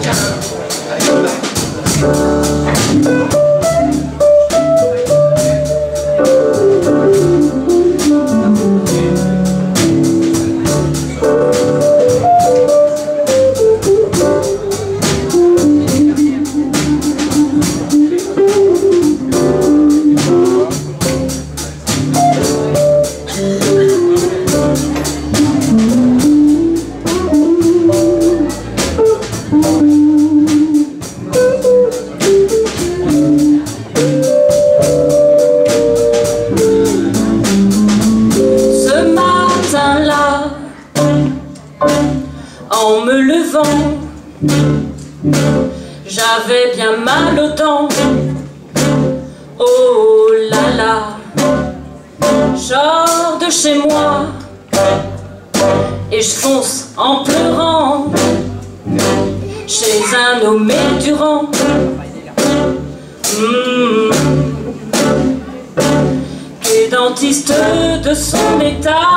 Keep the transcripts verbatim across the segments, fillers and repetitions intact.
En me levant, j'avais bien mal aux dents. Oh là là, j'sors de chez moi et je fonce en pleurant chez un nommé Durand. Mmh. Qui est dentiste de son état,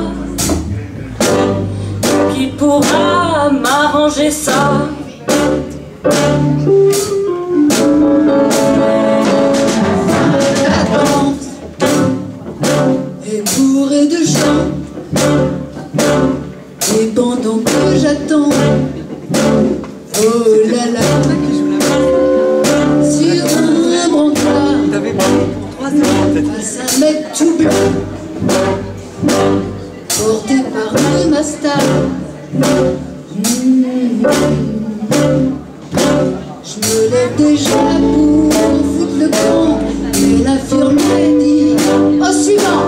qui pourra m'arranger ça. La danse est bourrée de chants, et pendant que j'attends, oh là là, sur un brancard passe un mec tout blanc, porté par le master. Mmh. Je me lève déjà pour foutre le camp, mais l'infirmière dit au suivant.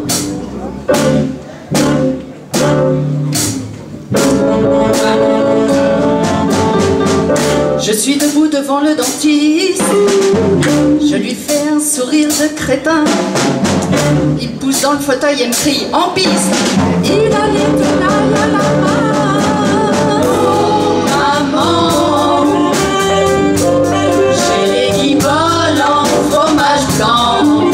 Je suis debout devant le dentiste, je lui fais un sourire de crétin. Il pousse dans le fauteuil et me crie en piste. Il a dit tout là, là, là, là. Oh, maman, j'ai les guiboles en fromage blanc.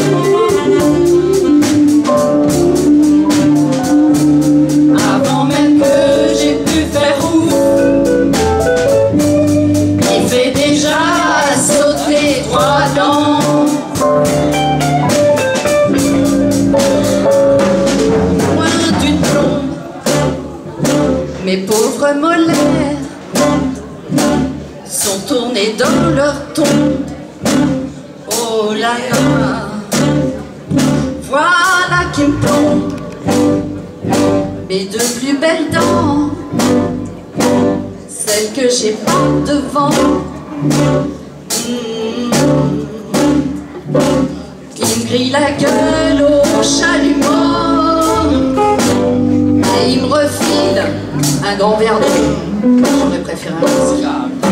Avant même que j'ai pu faire ouf, il fait déjà sauter trois dents. Mes pauvres molaires sont tournés dans leur tombe. Oh là là, voilà qui me plombe mes deux plus belles dents, celles que j'ai pas devant, mmh. Qui me grillent la gueule au chalumeau, et il me refile un grand verre d'eau. J'aurais préféré un whisky.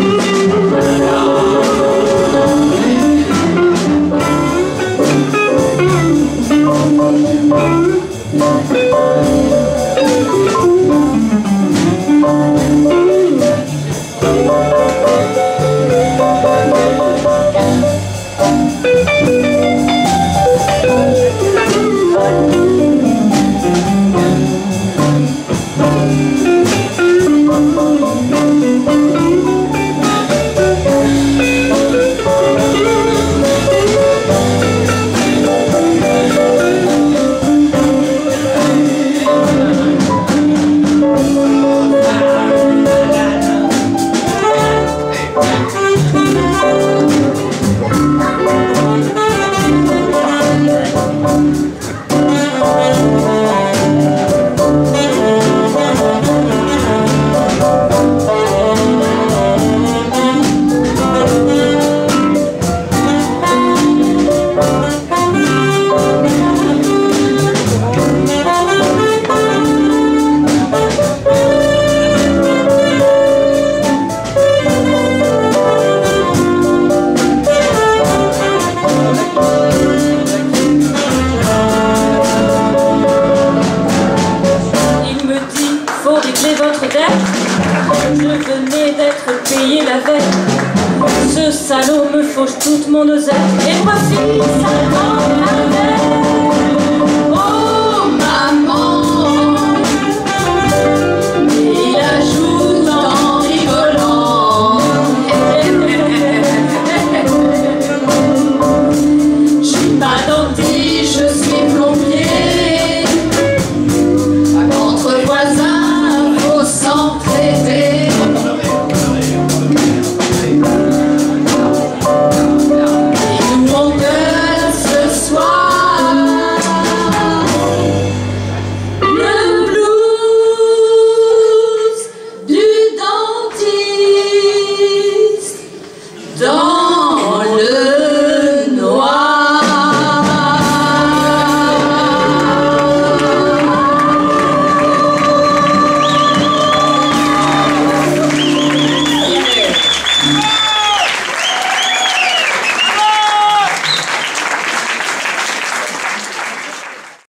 Je venais d'être payé la veille. Ce salaud me fauche toute mon oseille et profite seulement avec.